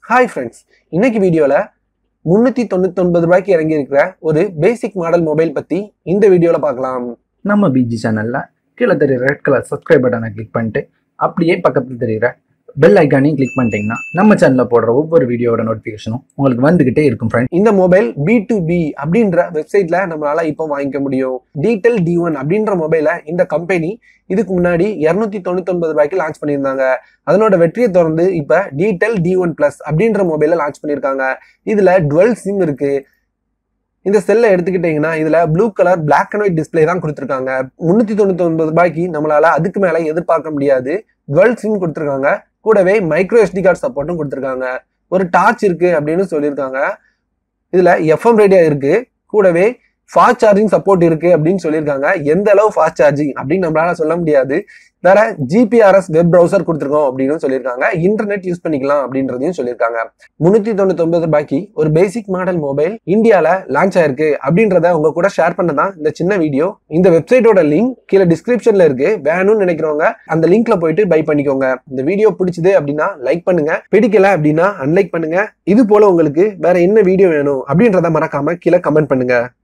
Hi friends, இன்னைக்கு வீடியோல 399 ரூபாய்க்கு இறங்கி இருக்கிற ஒரு பேசிக் மாடல் மொபைல் பத்தி இந்த வீடியோல பார்க்கலாம். நம்ம பிஜி சேனல்ல கீழே தெரியுற ரெட் கலர் சப்ஸ்கிரைப் பட்டனை கிளிக் பண்ணிட்டு அப்படியே பக்கத்துல தெரியுற பெல் ஐக்கானையும் கிளிக் பண்ணிட்டீங்கன்னா நம்ம சேனல்ல போடுற ஒவ்வொரு வீடியோட நோட்டிபிகேஷனும் உங்களுக்கு வந்துகிட்டே இருக்கும் ஃப்ரெண்ட். இந்த மொபைல் B2B அப்படின்ற வெப்சைட்ல நம்மளால இப்போ வாங்கிக்க முடியும். டீடெல் D1 அப்படின்ற மொபைலை இந்த கம்பெனி இதுக்கு முன்னாடி 299 ரூபாய்க்கு லான்ச் பண்ணியிருந்தாங்க. அதனோட வெற்றியை தொடர்ந்து இப்ப டீடெல் D1 Plus அப்படின்ற மொபைலை லான்ச் பண்ணியிருக்காங்க. இதுல டுவெல் சிம் இருக்கு. இந்த செல்லை எடுத்துக்கிட்டீங்கன்னா இதுல blue colour black and white display தான் கொடுத்துருக்காங்க. 399 ரூபாய்க்கு நம்மளால அதுக்கு மேல எதிர்பார்க்க முடியாது. டுவெல் சிம் கொடுத்துருக்காங்க. கூடவே மைக்ரோ SD கார்டு சப்போர்ட்டும் கொடுத்துருக்காங்க. ஒரு டார்ச் இருக்கு அப்படின்னு சொல்லியிருக்காங்க. இதுல FM ரேடியோ இருக்கு. கூடவே ஃபாஸ்ட் சார்ஜிங் சப்போர்ட் இருக்கு அப்படின்னு சொல்லியிருக்காங்க. எந்த அளவு ஃபாஸ்ட் சார்ஜிங் அப்படின்னு நம்மளால சொல்ல முடியாது. வேற GPRS வெப் ப்ரௌசர் கொடுத்துருக்கோம் அப்படின்னு சொல்லியிருக்காங்க. இன்டர்நெட் யூஸ் பண்ணிக்கலாம் அப்படின்றதையும் சொல்லியிருக்காங்க. 399 ரூபாய்க்கு ஒரு பேசிக் மாடல் மொபைல் இந்தியால லான்ச் ஆயிருக்கு அப்படின்றத உங்க கூட ஷேர் பண்ணதான் இந்த சின்ன வீடியோ. இந்த வெப்சைட்டோட லிங்க் கீழே டிஸ்கிரிப்ஷன்ல இருக்கு. வேணும்னு நினைக்கிறவங்க அந்த லிங்க்ல போயிட்டு பை பண்ணிக்கோங்க. இந்த வீடியோ பிடிச்சது அப்படின்னா லைக் பண்ணுங்க, பிடிக்கல அப்படின்னா அன்லைக் பண்ணுங்க. இது போல உங்களுக்கு வேற என்ன வீடியோ வேணும் அப்படின்றத மறக்காம கீழே கமெண்ட் பண்ணுங்க.